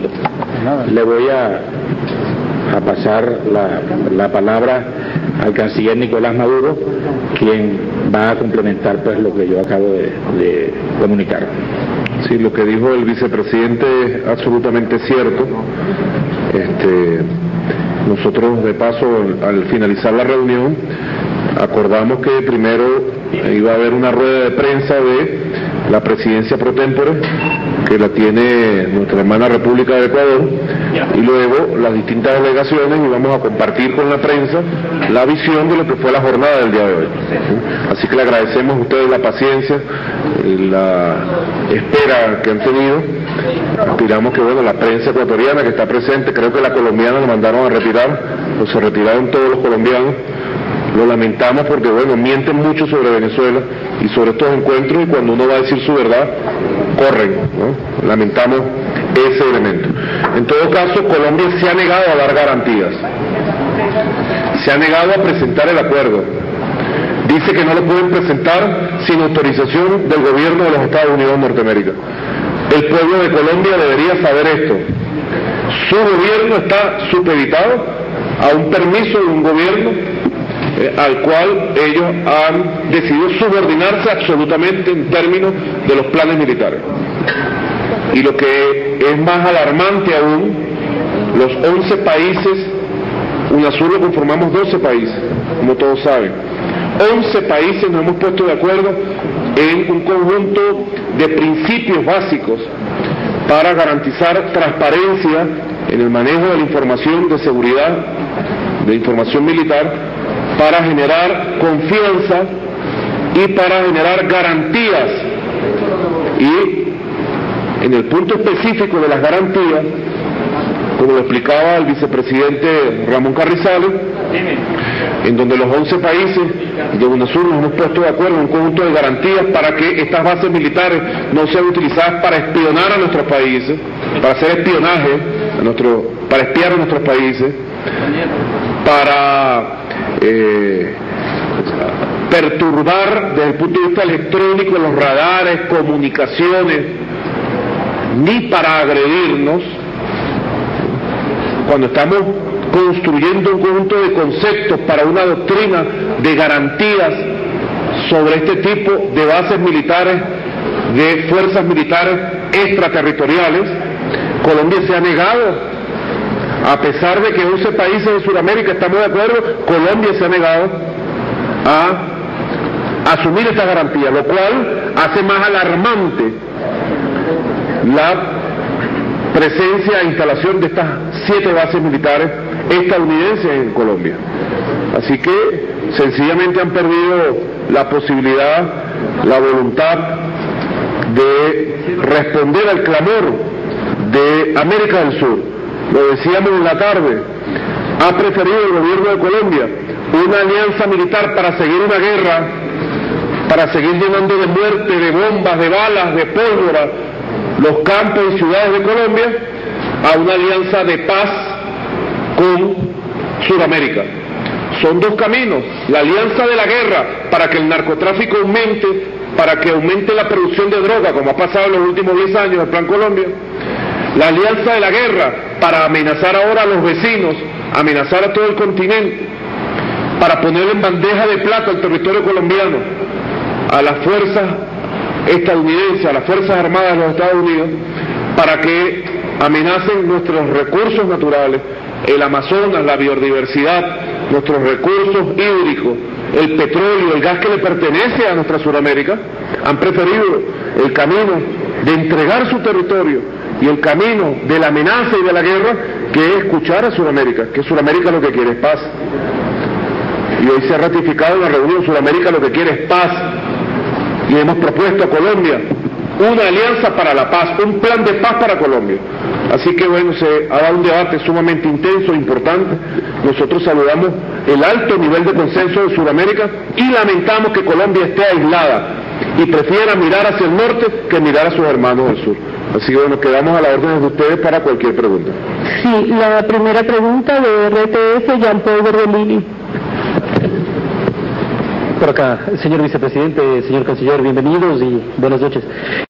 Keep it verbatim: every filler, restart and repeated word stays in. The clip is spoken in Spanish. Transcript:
mundo. Le voy a, a pasar la, la palabra al canciller Nicolás Maduro, quien va a complementar pues lo que yo acabo de, de comunicar. Sí, lo que dijo el vicepresidente es absolutamente cierto. Este, nosotros, de paso, al finalizar la reunión, acordamos que primero iba a haber una rueda de prensa de la presidencia pro tempore, que la tiene nuestra hermana República de Ecuador, y luego las distintas delegaciones, y vamos a compartir con la prensa la visión de lo que fue la jornada del día de hoy. Así que le agradecemos a ustedes la paciencia, la espera que han tenido. Aspiramos que, bueno, la prensa ecuatoriana que está presente, creo que la colombiana la mandaron a retirar, o se retiraron todos los colombianos. Lo lamentamos porque, bueno, mienten mucho sobre Venezuela y sobre estos encuentros, y cuando uno va a decir su verdad, corren, ¿no? Lamentamos ese elemento. En todo caso, Colombia se ha negado a dar garantías, se ha negado a presentar el acuerdo. Dice que no lo pueden presentar sin autorización del gobierno de los Estados Unidos de Norteamérica. El pueblo de Colombia debería saber esto. Su gobierno está supeditado a un permiso de un gobierno Eh, al cual ellos han decidido subordinarse absolutamente en términos de los planes militares. Y lo que es más alarmante aún, los once países, UNASUR lo conformamos doce países, como todos saben, once países nos hemos puesto de acuerdo en un conjunto de principios básicos para garantizar transparencia en el manejo de la información de seguridad, de información militar, para generar confianza y para generar garantías. Y en el punto específico de las garantías, como lo explicaba el vicepresidente Ramón Carrizales, en donde los once países de UNASUR nos hemos puesto de acuerdo en un conjunto de garantías para que estas bases militares no sean utilizadas para espionar a nuestros países, para hacer espionaje a nuestro, para espiar a nuestros países, para Eh, perturbar desde el punto de vista electrónico los radares, comunicaciones, ni para agredirnos. Cuando estamos construyendo un conjunto de conceptos para una doctrina de garantías sobre este tipo de bases militares, de fuerzas militares extraterritoriales, Colombia se ha negado. A pesar de que once países de Sudamérica estamos de acuerdo, Colombia se ha negado a asumir esta garantía, lo cual hace más alarmante la presencia e instalación de estas siete bases militares estadounidenses en Colombia. Así que sencillamente han perdido la posibilidad, la voluntad de responder al clamor de América del Sur. Lo decíamos en la tarde, ha preferido el gobierno de Colombia una alianza militar para seguir una guerra, para seguir llenando de muerte, de bombas, de balas, de pólvora los campos y ciudades de Colombia, a una alianza de paz con Sudamérica. Son dos caminos: la alianza de la guerra para que el narcotráfico aumente, para que aumente la producción de droga, como ha pasado en los últimos diez años del Plan Colombia; la alianza de la guerra para amenazar ahora a los vecinos, amenazar a todo el continente, para poner en bandeja de plata el territorio colombiano a las fuerzas estadounidenses, a las Fuerzas Armadas de los Estados Unidos, para que amenacen nuestros recursos naturales, el Amazonas, la biodiversidad, nuestros recursos hídricos, el petróleo, el gas que le pertenece a nuestra Sudamérica. Han preferido el camino de entregar su territorio y el camino de la amenaza y de la guerra, que es escuchar a Sudamérica, que Sudamérica lo que quiere es paz. Y hoy se ha ratificado en la reunión: Sudamérica lo que quiere es paz. Y hemos propuesto a Colombia una alianza para la paz, un plan de paz para Colombia. Así que bueno, se ha dado un debate sumamente intenso e importante. Nosotros saludamos el alto nivel de consenso de Sudamérica y lamentamos que Colombia esté aislada y prefiera mirar hacia el norte que mirar a sus hermanos del sur. Así que bueno, quedamos a la orden de ustedes para cualquier pregunta. Sí, la primera pregunta de R T S, Jean-Paul Bertolini. Por acá, señor vicepresidente, señor canciller, bienvenidos y buenas noches.